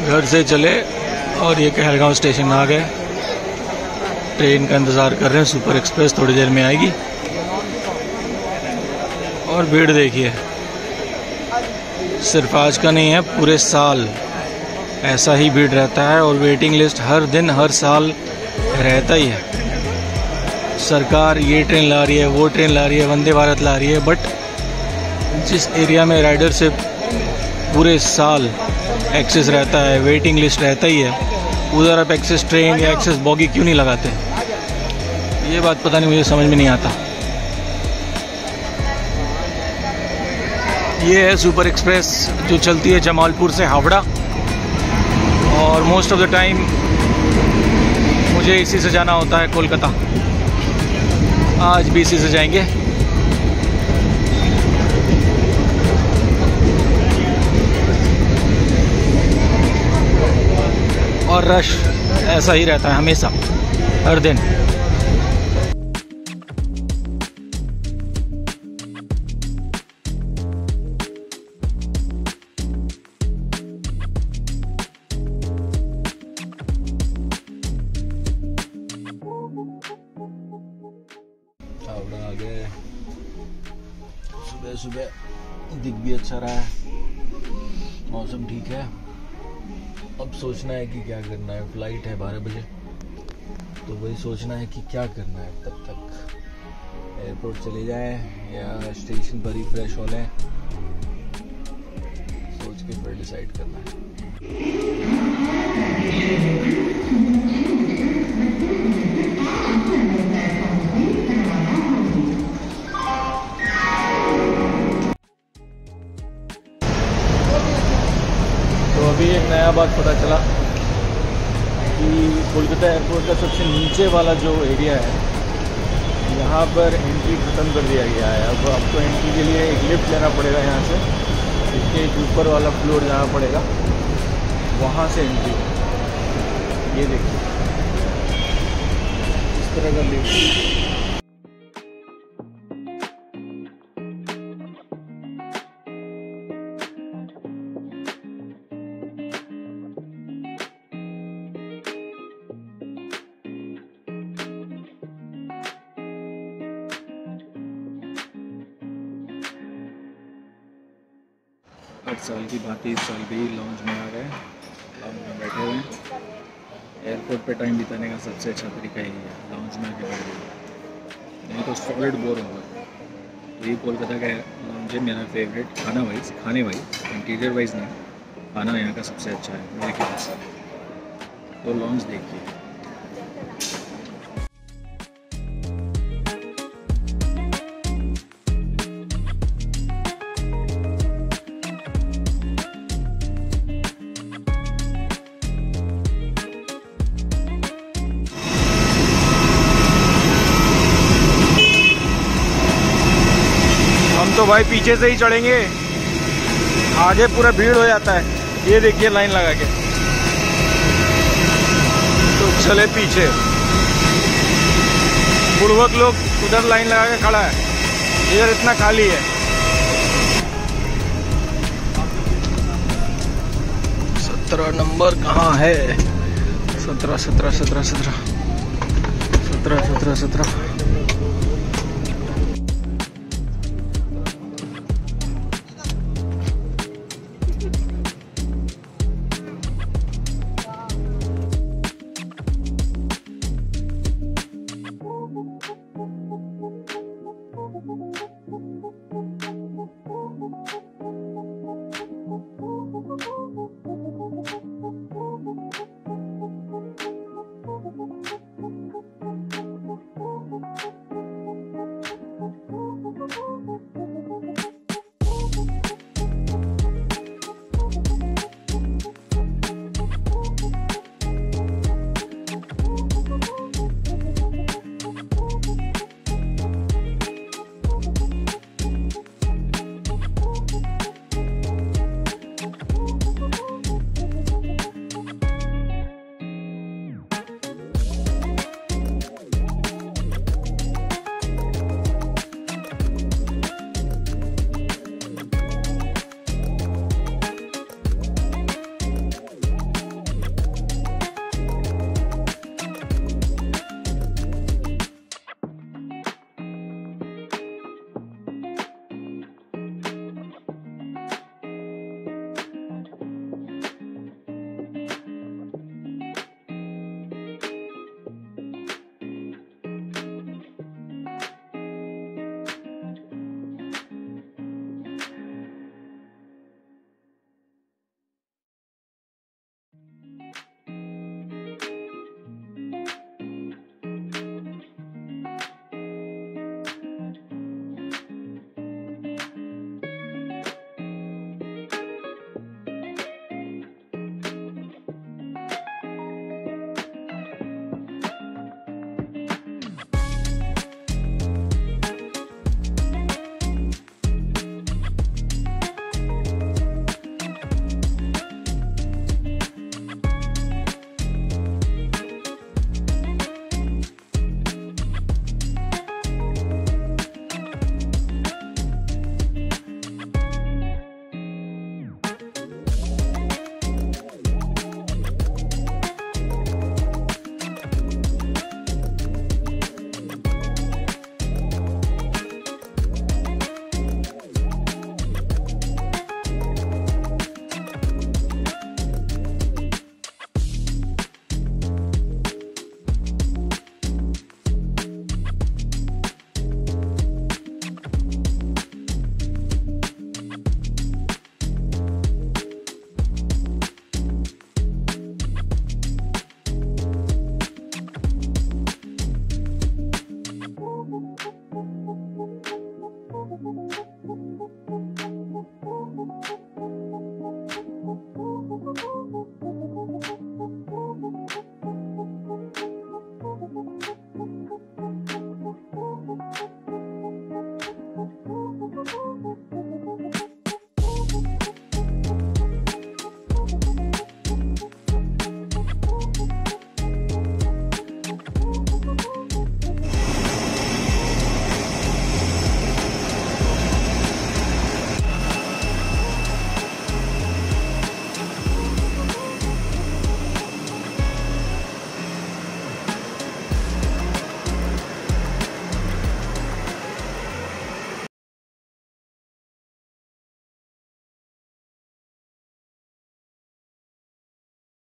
घर से चले और ये कहलगांव स्टेशन आ गए। ट्रेन का इंतज़ार कर रहे हैं, सुपर एक्सप्रेस थोड़ी देर में आएगी। और भीड़ देखिए, सिर्फ आज का नहीं है, पूरे साल ऐसा ही भीड़ रहता है। और वेटिंग लिस्ट हर दिन हर साल रहता ही है। सरकार ये ट्रेन ला रही है, वो ट्रेन ला रही है, वंदे भारत ला रही है, बट जिस एरिया में राइडर से पूरे साल एक्सेस रहता है, वेटिंग लिस्ट रहता ही है, उधर आप एक्सेस ट्रेन या एक्सेस बॉगी क्यों नहीं लगाते? ये बात पता नहीं, मुझे समझ में नहीं आता। ये है सुपर एक्सप्रेस जो चलती है जमालपुर से हावड़ा, और मोस्ट ऑफ द टाइम मुझे इसी से जाना होता है कोलकाता। आज भी इसी से जाएंगे। और रश ऐसा ही रहता है हमेशा, हर दिन। हावड़ा आ गए। सुबह सुबह दिख भी अच्छा रहा है, मौसम ठीक है। अब सोचना है कि क्या करना है। फ्लाइट है 12 बजे, तो वही सोचना है कि क्या करना है। तब तक एयरपोर्ट चले जाए या स्टेशन पर ही फ्रेश हो लें, सोच के फिर डिसाइड करना है। तो अभी एक नया बात पता चला कि कोलकाता एयरपोर्ट का सबसे नीचे वाला जो एरिया है, यहाँ पर एंट्री ख़त्म कर दिया गया है। अब आपको एंट्री के लिए एक लिफ्ट लेना पड़ेगा यहाँ से। इसके एक ऊपर वाला फ्लोर जाना पड़ेगा, वहाँ से एंट्री। ये देखिए इस तरह का लिफ्ट। हर साल की भांति इस साल भी लॉन्च में आ गए, लॉन्च में बैठे हुए हैं। एयरपोर्ट पे टाइम बिताने का सबसे अच्छा तरीका यही है, लॉन्च में आके बैठ जाओ, नहीं तो सॉलिड बोर होगा। तो ये कोलकाता का लॉन्च है मेरा फेवरेट। खाने वाइज इंटीरियर वाइज नहीं, खाना यहाँ का सबसे अच्छा है मेरे ख्याल से। तो लॉन्च देखिए। तो भाई पीछे से ही चढ़ेंगे, आगे पूरा भीड़ हो जाता है। ये देखिए लाइन लगा के, तो चले पीछे। बुढ़वक लोग उधर लाइन लगा के खड़ा है, इधर इतना खाली है। 17 नंबर कहाँ है? 17 17 17 17 17 17 17।